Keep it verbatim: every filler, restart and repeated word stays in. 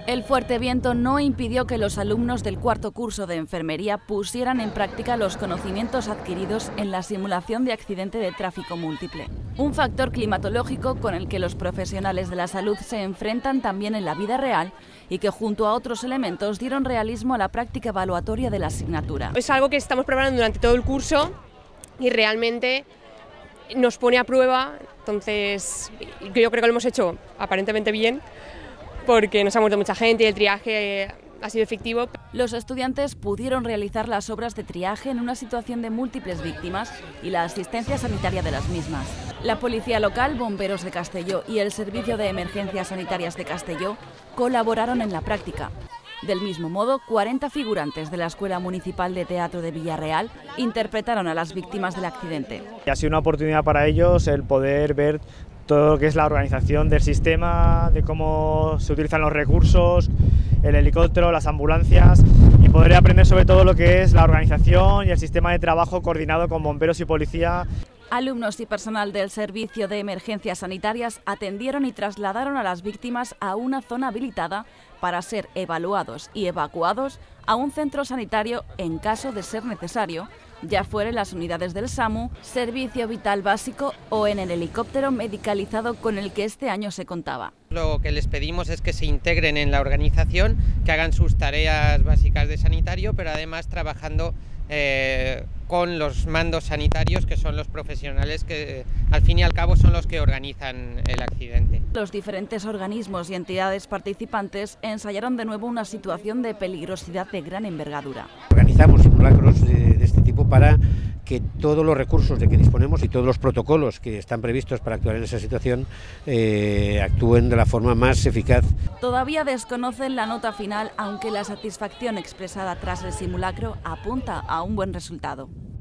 El fuerte viento no impidió que los alumnos del cuarto curso de enfermería pusieran en práctica los conocimientos adquiridos en la simulación de accidente de tráfico múltiple. Un factor climatológico con el que los profesionales de la salud se enfrentan también en la vida real y que junto a otros elementos dieron realismo a la práctica evaluatoria de la asignatura. Es algo que estamos preparando durante todo el curso y realmente nos pone a prueba, entonces yo creo que lo hemos hecho aparentemente bien, porque nos ha muerto mucha gente y el triaje ha sido efectivo. Los estudiantes pudieron realizar las obras de triaje en una situación de múltiples víctimas y la asistencia sanitaria de las mismas. La Policía Local, Bomberos de Castelló y el Servicio de Emergencias Sanitarias de Castelló colaboraron en la práctica. Del mismo modo, cuarenta figurantes de la Escuela Municipal de Teatro de Villarreal interpretaron a las víctimas del accidente. Y ha sido una oportunidad para ellos el poder ver todo lo que es la organización del sistema, de cómo se utilizan los recursos, el helicóptero, las ambulancias, y poder aprender sobre todo lo que es la organización y el sistema de trabajo coordinado con bomberos y policía. Alumnos y personal del Servicio de Emergencias Sanitarias atendieron y trasladaron a las víctimas a una zona habilitada para ser evaluados y evacuados a un centro sanitario en caso de ser necesario, ya fuera en las unidades del SAMU, Servicio Vital Básico o en el helicóptero medicalizado con el que este año se contaba. Lo que les pedimos es que se integren en la organización, que hagan sus tareas básicas de sanitario, pero además trabajando eh, con los mandos sanitarios, que son los profesionales que al fin y al cabo son los que organizan el accidente. Los diferentes organismos y entidades participantes ensayaron de nuevo una situación de peligrosidad de gran envergadura. Organizamos simulacros de, de este tipo para que todos los recursos de que disponemos y todos los protocolos que están previstos para actuar en esa situación eh, actúen de la forma más eficaz. Todavía desconocen la nota final, aunque la satisfacción expresada tras el simulacro apunta a un buen resultado.